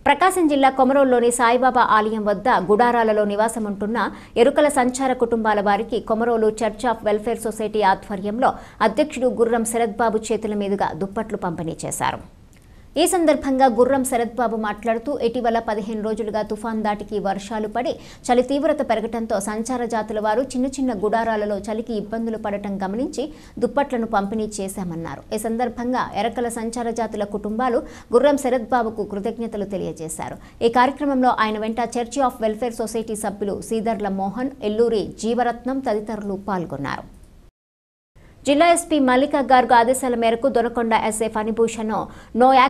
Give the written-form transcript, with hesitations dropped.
ప్రకాశం జిల్లా కొమరోలులోని సాయిబాబా ఆలయం వద్ద గుడారాలలో నివాసముంటున్న ఎరుకల సంచార కుటుంబాల వారికి Komarolu church of welfare society ఆధ్వర్యంలో అధ్యక్షుడు గుర్రం శరత్ బాబు చేతుల మీదుగా దుప్పట్లు పంపిణీ చేశారు. ఈ సందర్భంగా గుర్రం శరత్ బాబు మాట్లాడుతూ ఇటీవల 15 రోజులుగా తుఫాన్ దాటికి వర్షాలు పడి చలి తీవ్రత పెరగడంతో సంచార జాతుల వారు చిన్న చిన్న గుడారాలలో చలికి ఇబ్బందులు పడటం గమనించి దుప్పట్లను పంపిణీ చేశామన్నారు. ఈ సందర్భంగా ఎరకల సంచార జాతుల కుటుంబాలు గుర్రం శరత్ బాబుకు కృతజ్ఞతలు తెలియజేశారు. ఈ కార్యక్రమంలో ఆయన వెంట చర్చ్ ఆఫ్ వెల్ఫేర్ సొసైటీ సభ్యులు సీదర్ల మోహన్, ఎల్లూరి జీవరత్నం తదితరులు పాల్గొన్నారు. జిల్లా ఎస్పీ మల్లికా గార్గ్ ఆదేశాల మేరకు దొనకొండ ఎస్ఐ ఫణిభూషణ్ నో